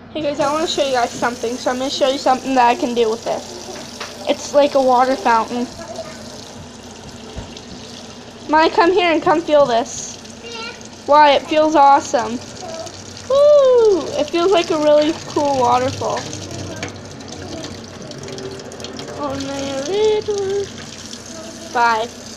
Hey guys, I want to show you guys something. So I'm going to show you something that I can do with this. It's like a water fountain. Maya, come here and come feel this. Why? It feels awesome. Woo! It feels like a really cool waterfall. Oh, my little 5.